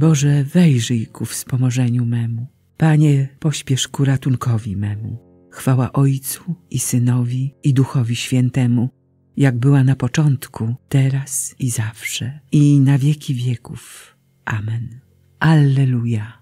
Boże, wejrzyj ku wspomożeniu memu. Panie, pośpiesz ku ratunkowi memu. Chwała Ojcu i Synowi i Duchowi Świętemu, jak była na początku, teraz i zawsze, i na wieki wieków. Amen. Alleluja.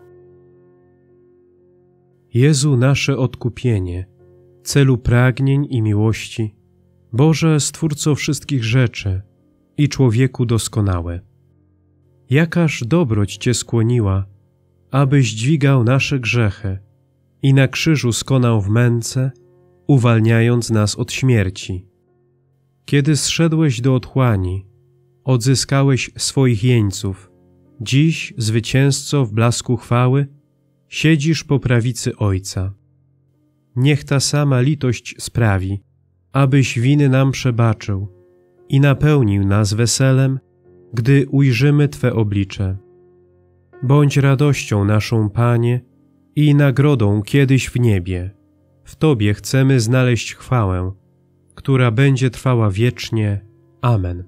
Jezu, nasze odkupienie, celu pragnień i miłości, Boże, Stwórco wszystkich rzeczy i człowieku doskonały. Jakaż dobroć Cię skłoniła, abyś dźwigał nasze grzechy i na krzyżu skonał w męce, uwalniając nas od śmierci. Kiedy zszedłeś do otchłani, odzyskałeś swoich jeńców, dziś, zwycięzco w blasku chwały, siedzisz po prawicy Ojca. Niech ta sama litość sprawi, abyś winy nam przebaczył i napełnił nas weselem, gdy ujrzymy Twe oblicze. Bądź radością naszą, Panie, i nagrodą kiedyś w niebie. W Tobie chcemy znaleźć chwałę, która będzie trwała wiecznie. Amen.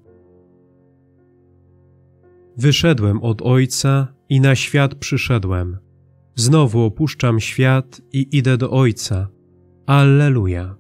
Wyszedłem od Ojca i na świat przyszedłem. Znowu opuszczam świat i idę do Ojca. Alleluja.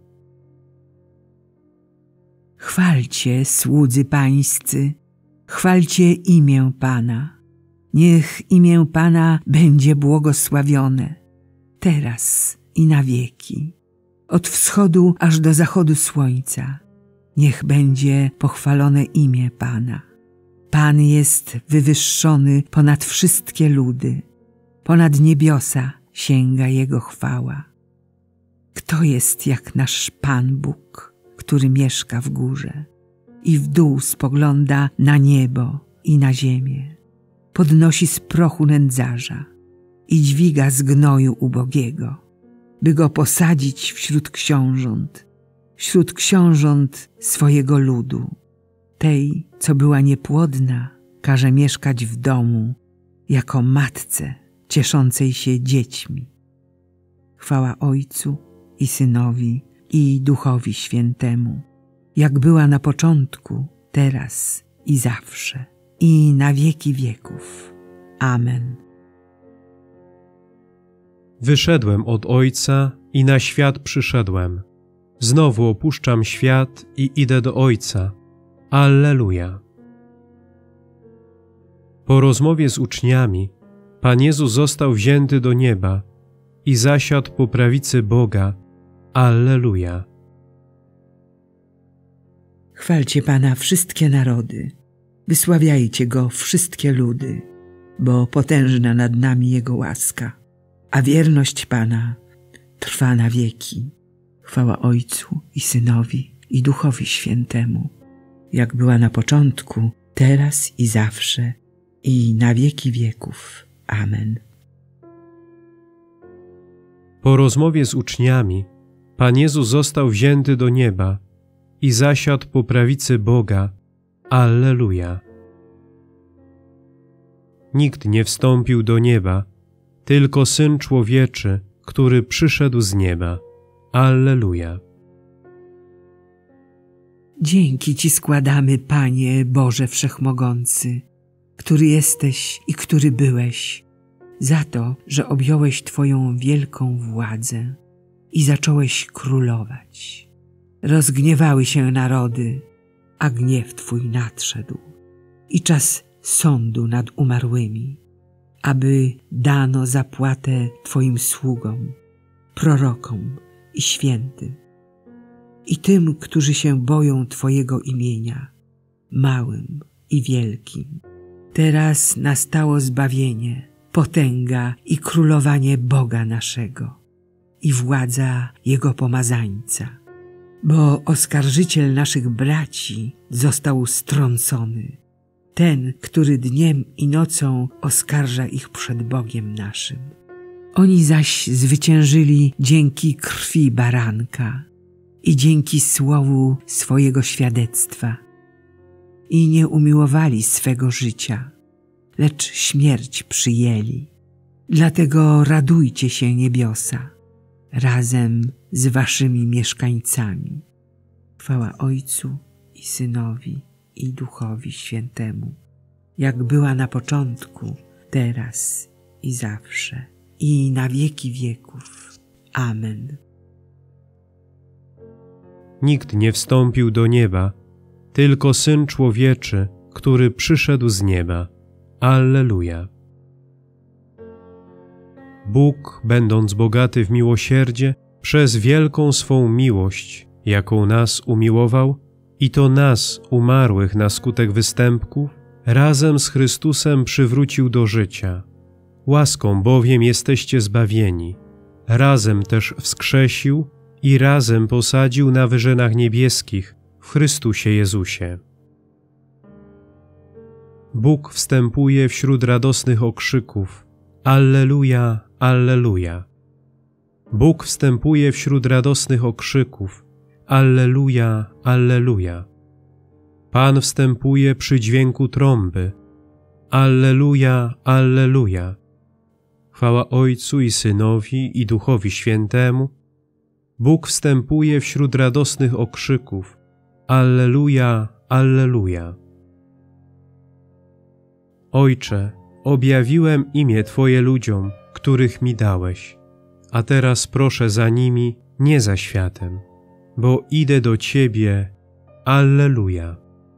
Chwalcie, słudzy pańscy, chwalcie imię Pana. Niech imię Pana będzie błogosławione, teraz i na wieki. Od wschodu aż do zachodu słońca, niech będzie pochwalone imię Pana. Pan jest wywyższony ponad wszystkie ludy, ponad niebiosa sięga Jego chwała. Kto jest jak nasz Pan Bóg, który mieszka w górze i w dół spogląda na niebo i na ziemię? Podnosi z prochu nędzarza i dźwiga z gnoju ubogiego, by go posadzić wśród książąt swojego ludu. Tej, co była niepłodna, każe mieszkać w domu, jako matce cieszącej się dziećmi. Chwała Ojcu i Synowi i Duchowi Świętemu, jak była na początku, teraz i zawsze, i na wieki wieków. Amen. Wyszedłem od Ojca i na świat przyszedłem. Znowu opuszczam świat i idę do Ojca. Alleluja. Po rozmowie z uczniami Pan Jezus został wzięty do nieba i zasiadł po prawicy Boga. Alleluja. Chwalcie Pana wszystkie narody, wysławiajcie Go wszystkie ludy, bo potężna nad nami Jego łaska, a wierność Pana trwa na wieki. Chwała Ojcu i Synowi i Duchowi Świętemu, jak była na początku, teraz i zawsze, i na wieki wieków. Amen. Po rozmowie z uczniami Pan Jezus został wzięty do nieba i zasiadł po prawicy Boga. Alleluja. Nikt nie wstąpił do nieba, tylko Syn Człowieczy, który przyszedł z nieba. Alleluja. Dzięki Ci składamy, Panie Boże Wszechmogący, który jesteś i który byłeś, za to, że objąłeś Twoją wielką władzę i zacząłeś królować. Rozgniewały się narody, a gniew Twój nadszedł i czas sądu nad umarłymi, aby dano zapłatę Twoim sługom, prorokom i świętym i tym, którzy się boją Twojego imienia, małym i wielkim. Teraz nastało zbawienie, potęga i królowanie Boga naszego i władza Jego pomazańca, bo oskarżyciel naszych braci został strącony, ten, który dniem i nocą oskarża ich przed Bogiem naszym. Oni zaś zwyciężyli dzięki krwi baranka i dzięki słowu swojego świadectwa i nie umiłowali swego życia, lecz śmierć przyjęli. Dlatego radujcie się, niebiosa, razem z waszymi mieszkańcami. Chwała Ojcu i Synowi i Duchowi Świętemu, jak była na początku, teraz i zawsze, i na wieki wieków. Amen. Nikt nie wstąpił do nieba, tylko Syn Człowieczy, który przyszedł z nieba. Alleluja. Bóg, będąc bogaty w miłosierdzie, przez wielką swą miłość, jaką nas umiłował, i to nas, umarłych na skutek występków, razem z Chrystusem przywrócił do życia. Łaską bowiem jesteście zbawieni. Razem też wskrzesił i razem posadził na wyżynach niebieskich w Chrystusie Jezusie. Bóg wstępuje wśród radosnych okrzyków. Alleluja, alleluja. Bóg wstępuje wśród radosnych okrzyków. Alleluja, alleluja. Pan wstępuje przy dźwięku trąby. Alleluja, alleluja. Chwała Ojcu i Synowi i Duchowi Świętemu. Bóg wstępuje wśród radosnych okrzyków. Alleluja, alleluja. Ojcze, objawiłem imię Twoje ludziom, których mi dałeś, a teraz proszę za nimi, nie za światem, bo idę do Ciebie. Alleluja.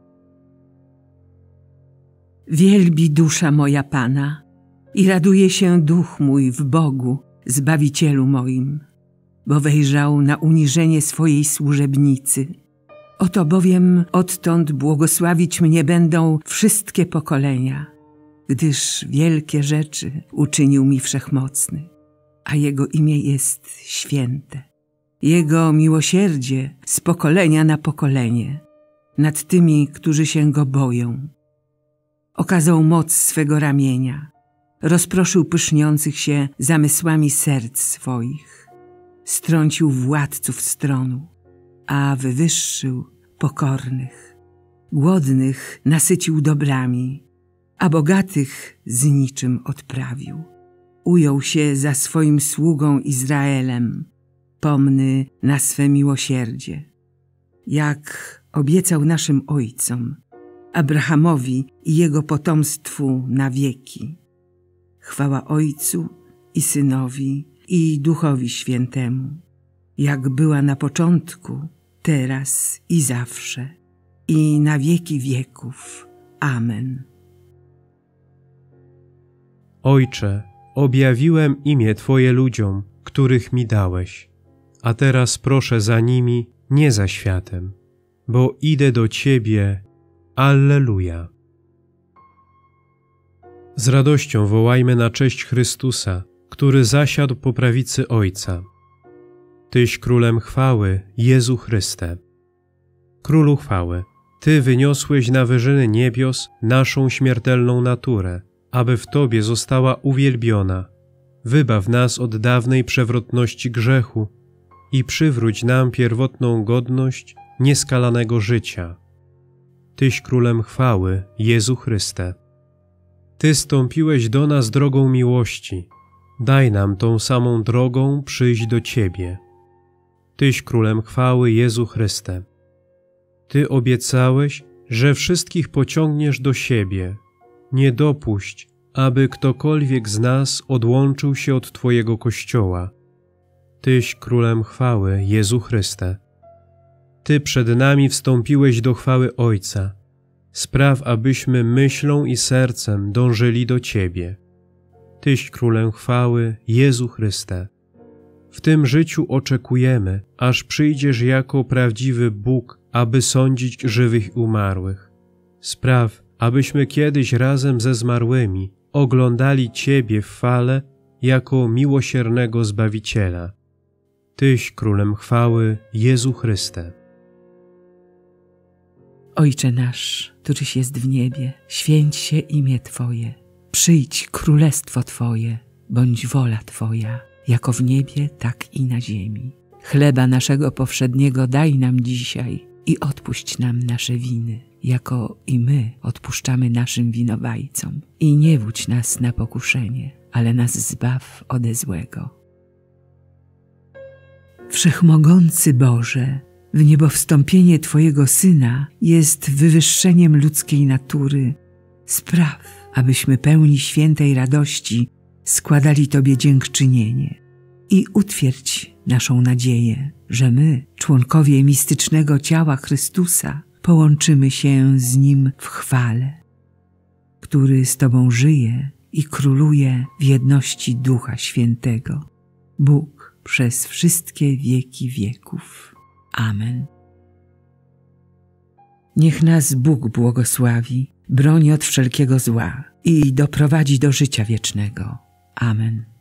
Wielbi dusza moja Pana i raduje się duch mój w Bogu, Zbawicielu moim, bo wejrzał na uniżenie swojej służebnicy. Oto bowiem odtąd błogosławić mnie będą wszystkie pokolenia, gdyż wielkie rzeczy uczynił mi Wszechmocny, a Jego imię jest święte. Jego miłosierdzie z pokolenia na pokolenie nad tymi, którzy się Go boją. Okazał moc swego ramienia, rozproszył pyszniących się zamysłami serc swoich, strącił władców stronu, a wywyższył pokornych. Głodnych nasycił dobrami, a bogatych z niczym odprawił. Ujął się za swoim sługą Izraelem, pomny na swe miłosierdzie, jak obiecał naszym ojcom, Abrahamowi i jego potomstwu na wieki. Chwała Ojcu i Synowi i Duchowi Świętemu, jak była na początku, teraz i zawsze, i na wieki wieków. Amen. Ojcze, objawiłem imię Twoje ludziom, których mi dałeś, a teraz proszę za nimi, nie za światem, bo idę do Ciebie. Alleluja. Z radością wołajmy na cześć Chrystusa, który zasiadł po prawicy Ojca. Tyś Królem chwały, Jezu Chryste. Królu chwały, Ty wyniosłeś na wyżyny niebios naszą śmiertelną naturę, aby w Tobie została uwielbiona. Wybaw nas od dawnej przewrotności grzechu i przywróć nam pierwotną godność nieskalanego życia. Tyś Królem chwały, Jezu Chryste. Ty stąpiłeś do nas drogą miłości. Daj nam tą samą drogą przyjść do Ciebie. Tyś Królem chwały, Jezu Chryste. Ty obiecałeś, że wszystkich pociągniesz do siebie. Nie dopuść, aby ktokolwiek z nas odłączył się od Twojego Kościoła. Tyś Królem chwały, Jezu Chryste. Ty przed nami wstąpiłeś do chwały Ojca. Spraw, abyśmy myślą i sercem dążyli do Ciebie. Tyś Królem chwały, Jezu Chryste. W tym życiu oczekujemy, aż przyjdziesz jako prawdziwy Bóg, aby sądzić żywych i umarłych. Spraw, abyśmy kiedyś razem ze zmarłymi oglądali Ciebie w chwale jako miłosiernego Zbawiciela. Tyś Królem chwały, Jezu Chryste. Ojcze nasz, któryś jest w niebie, święć się imię Twoje. Przyjdź królestwo Twoje, bądź wola Twoja, jako w niebie, tak i na ziemi. Chleba naszego powszedniego daj nam dzisiaj i odpuść nam nasze winy, jako i my odpuszczamy naszym winowajcom. I nie wódź nas na pokuszenie, ale nas zbaw ode złego. Wszechmogący Boże, w niebowstąpienie Twojego Syna jest wywyższeniem ludzkiej natury. Spraw, abyśmy pełni świętej radości składali Tobie dziękczynienie i utwierdź naszą nadzieję, że my, członkowie mistycznego ciała Chrystusa, połączymy się z Nim w chwale, który z Tobą żyje i króluje w jedności Ducha Świętego, Bóg przez wszystkie wieki wieków. Amen. Niech nas Bóg błogosławi, broni od wszelkiego zła i doprowadzi do życia wiecznego. Amen.